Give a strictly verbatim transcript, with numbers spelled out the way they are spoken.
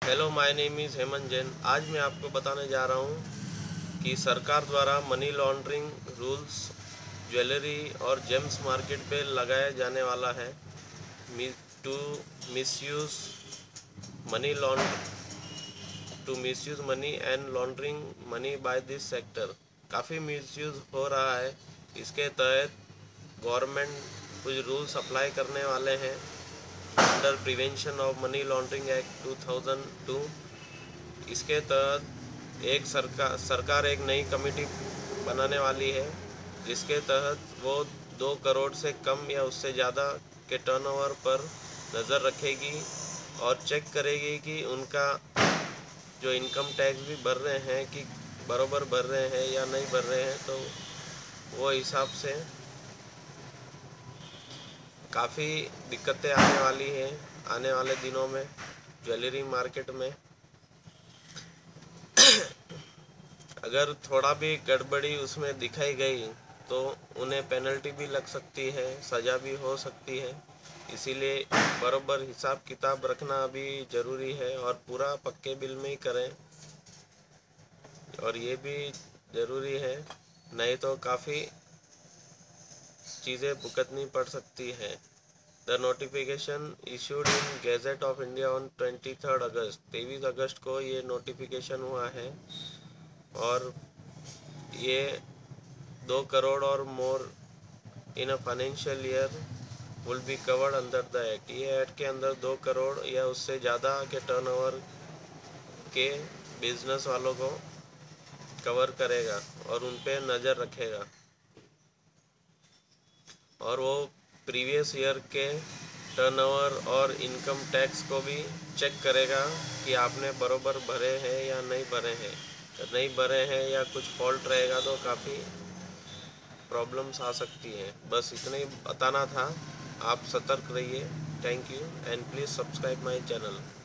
Hello, my name is Hemant Jain. आज मैं आपको बताने जा रहा हूँ कि सरकार द्वारा मनी लॉन्ड्रिंग रूल्स ज्वेलरी और जेम्स मार्केट पे लगाया जाने वाला है to misuse money laund to misuse money and laundering money by this sector. काफ़ी मिसयूज हो रहा है। इसके तहत गवर्नमेंट कुछ रूल्स अप्लाई करने वाले हैं under prevention of money laundering act two thousand two. इसके तहत एक सरकार सरकार एक नई कमेटी बनाने वाली है, जिसके तहत वो दो करोड़ से कम या उससे ज़्यादा के टर्नओवर पर नज़र रखेगी और चेक करेगी कि उनका जो इनकम टैक्स भी भर रहे हैं कि बराबर भर रहे हैं या नहीं भर रहे हैं। तो वो हिसाब से काफ़ी दिक्कतें आने वाली हैं आने वाले दिनों में ज्वेलरी मार्केट में। अगर थोड़ा भी गड़बड़ी उसमें दिखाई गई तो उन्हें पेनल्टी भी लग सकती है, सज़ा भी हो सकती है। इसीलिए बराबर हिसाब किताब रखना भी ज़रूरी है और पूरा पक्के बिल में ही करें। और ये भी ज़रूरी है, नहीं तो काफ़ी चीज़ें भुगतनी पड़ सकती है। The notification issued in gazette of India on twenty third August तेईस अगस्त को ये नोटिफिकेशन हुआ है और ये दो करोड़ और more in a financial year will be covered under the act. ये एक्ट के अंदर दो करोड़ या उससे ज़्यादा के टर्नओवर के बिजनेस वालों को कवर करेगा और उन पे नज़र रखेगा और वो प्रीवियस ईयर के टर्नओवर और इनकम टैक्स को भी चेक करेगा कि आपने बराबर भरे हैं या नहीं भरे हैं। नहीं भरे हैं या कुछ फॉल्ट रहेगा तो काफ़ी प्रॉब्लम्स आ सकती हैं। बस इतना ही बताना था। आप सतर्क रहिए। Thank you and please subscribe my channel.